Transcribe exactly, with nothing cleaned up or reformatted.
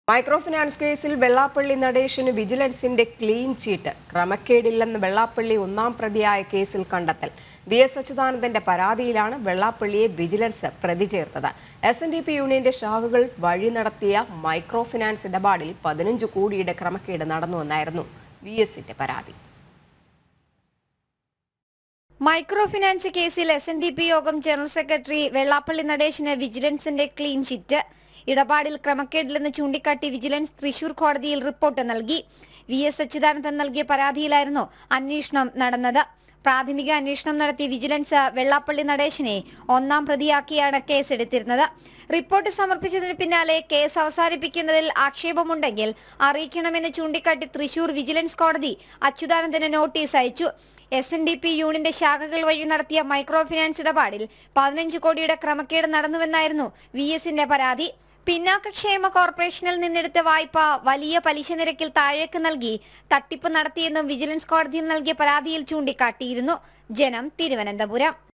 Microfinance കേസിൽ വെള്ളാപ്പള്ളി നടേശന് വിജിലൻസിന്റെ ക്ലീൻ ചീറ്റ് ക്രമക്കേടില്ലെന്ന് വെള്ളാപ്പള്ളി ഒന്നാം പ്രതിയായ കേസിൽ കണ്ടെത്തൽ. വി എസ് അച്യുതാനന്ദന്റെ പരാതിയിലാണ് വെള്ളാപ്പള്ളിയെ വിജിലൻസ് പ്രതി ചേർത്തത്. എസ് എൻ ഡി പി യൂണിയന്റെ ശാഖകൾ വഴി നടത്തിയ മൈക്രോഫിനാൻസ് ഇടപാടിൽ പതിനഞ്ച് കോടിയുടെ ക്രമക്കേട് നടന്നുവെന്നായിരുന്നു വി എസിന്റെ പരാതി. മൈക്രോഫിനാൻസ് കേസിൽ എസ് എൻ ഡി പി യോഗം ജനറൽ സെക്രട്ടറി വെള്ളാപ്പള്ളി നടേശന് വിജിലൻസിന്റെ ക്ലീൻ ചിറ്റ്. ഇടപാടിൽ ക്രമക്കേടില്ലെന്ന് ചൂണ്ടിക്കാട്ടി വിജിലൻസ് തൃശൂർ കോടതിയിൽ റിപ്പോർട്ട് നൽകി. വി എസ് അച്യുതാനന്ദൻ നൽകിയ പരാതിയിലായിരുന്നു അന്വേഷണം നടന്നത്. പ്രാഥമിക അന്വേഷണം നടത്തിയ വിജിലൻസ് വെള്ളാപ്പള്ളി നടേശനെ ഒന്നാം പ്രതിയാക്കിയാണ് കേസെടുത്തിരുന്നത്. റിപ്പോർട്ട് സമർപ്പിച്ചതിന് പിന്നാലെ കേസ് അവസാനിപ്പിക്കുന്നതിൽ ആക്ഷേപമുണ്ടെങ്കിൽ അറിയിക്കണമെന്ന് ചൂണ്ടിക്കാട്ടി തൃശൂർ വിജിലൻസ് കോടതി അച്യുതാനന്ദന് നോട്ടീസ് അയച്ചു. എസ് എൻ ഡി പി യൂണിയന്റെ ശാഖകൾ വഴി നടത്തിയ മൈക്രോ ഫിനാൻസ് ഇടപാടിൽ പതിനഞ്ച് കോടിയുടെ ക്രമക്കേട് നടന്നുവെന്നായിരുന്നു വി എസിന്റെ പരാതി. പിന്നാക്കക്ഷേമ കോർപ്പറേഷനിൽ നിന്നെടുത്ത വായ്പ വലിയ പലിശ നിരക്കിൽ താഴേക്ക് നൽകി തട്ടിപ്പ് നടത്തിയെന്നും വിജിലൻസ് കോടതിയിൽ നൽകിയ പരാതിയിൽ ചൂണ്ടിക്കാട്ടിയിരുന്നു. ജനം, തിരുവനന്തപുരം.